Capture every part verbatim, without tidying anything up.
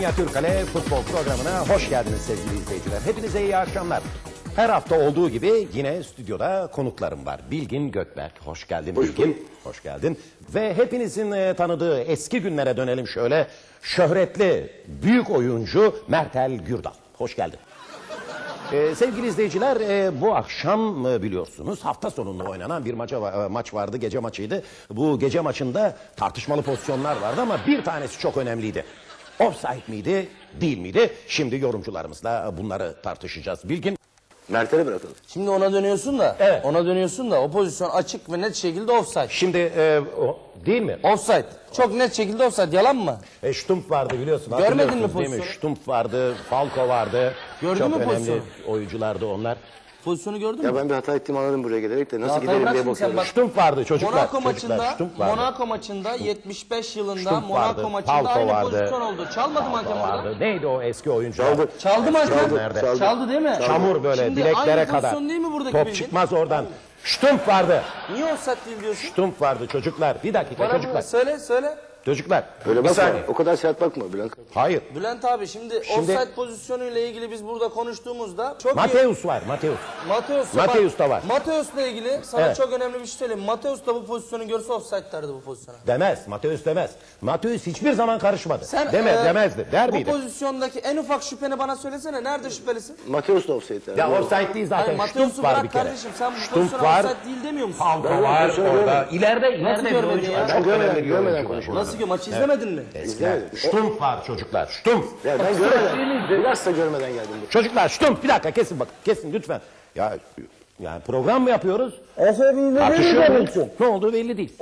Minyatür Kale futbol programına hoş geldiniz sevgili izleyiciler. Hepinize iyi akşamlar. Her hafta olduğu gibi yine stüdyoda konuklarım var. Bilgin Gökberk, hoş geldin Hoş Bilgin. bulduk. Hoş geldin. Ve hepinizin e, tanıdığı eski günlere dönelim şöyle. Şöhretli büyük oyuncu Mertel Gürdal. Hoş geldin. Ee, sevgili izleyiciler, e, bu akşam e, biliyorsunuz hafta sonunda oynanan bir maça, e, maç vardı, gece maçıydı. Bu gece maçında tartışmalı pozisyonlar vardı ama bir tanesi çok önemliydi. Offside miydi, değil miydi? Şimdi yorumcularımızla bunları tartışacağız. Bilgin. Mert'e bırakalım. Şimdi ona dönüyorsun da, Evet. ona dönüyorsun da o pozisyon açık ve net şekilde offside. Şimdi e, o, değil mi? Offside. Çok net şekilde offside. Yalan mı? E, Stumpf vardı biliyorsun. Görmedin mi hatırlıyorsunuz değil mi? pozisyonu? Stumpf vardı, Falco vardı. Gördün çok mü önemli pozisyonu? oyunculardı onlar. Pozisyonu gördün Ya mü? ben bir hata ettiğimi anladım buraya gelerek de nasıl Ya giderim bırak diye şimdi sen bakıyorum. bak. Stumpf vardı çocuklar. Monaco çocuklar, maçında, Stumpf vardı. Monaco maçında yetmiş beş yılında Stumpf Monaco vardı, maçında Falco aynı vardı. pozisyon oldu. Çalmadı mı hakem orada? vardı. Neydi o eski oyuncu? Çaldı. Çaldı mı hakem? Çaldı, Nerede? çaldı. Çaldı değil mi? Çamur böyle Şimdi bileklere aynı kadar. pozisyon değil mi buradaki Top Bilgin? çıkmaz oradan. Stumpf vardı. Niye offside değil diyorsun? Stumpf vardı çocuklar. Bir dakika Bana çocuklar. bunu söyle söyle. Çocuklar. Öyle bir bakma. saniye. O kadar sert bakma Bülent. Hayır. Bülent abi şimdi, Şimdi- offside pozisyonuyla ilgili biz burada konuştuğumuzda çok iyi. Mateus var. Mateus. Mateus, Mateus da var. Mateus'la ilgili sana Evet. çok önemli bir şey söyleyeyim. Mateus da bu pozisyonu görse offside derdi bu pozisyona. Demez. Mateus demez. Mateus hiçbir zaman karışmadı. Sen Demez, e, demezdi. Der bu miydi? pozisyondaki en ufak şüpheni bana söylesene. Nerede şüphelisin? Mateus da offside yani. Ya Doğru. offside değil zaten. Hayır, Mateus'u Stumpf var bırak bir kere. kardeşim. Sen bu Stumpf pozisyona var. offside değil demiyor musun? Falco Ben var pozisyonu orada. görmedim. İleride, ileride Nasıl bir görmedin oyuncu ya? var. Ben Çok görmeden- önemli bir görmeden oyuncu var. konuşuyorum. Nasıl ki maçı izlemedin mi? Eskiler. Stumpf var çocuklar. Stumpf. Ya ben görmeden, biraz da görmeden geldim buraya. Çocuklar Stumpf bir dakika kesin bak. Kesin lütfen. Ya yani program mı yapıyoruz? Tartışıyoruz. Ne olduğu belli değil.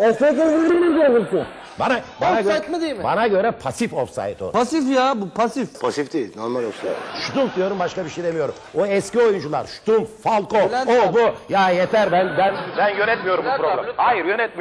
Bana, bana Offside göre, mi değil mi? bana göre pasif offside o. Pasif ya bu pasif. Pasif değil, normal offside. Stumpf diyorum başka bir şey demiyorum. O eski oyuncular Stumpf, Falco, Bülent o abi. bu. Ya yeter ben ben ben yönetmiyorum bu Bülent abi, programı. lütfen. Hayır yönetmiyorum.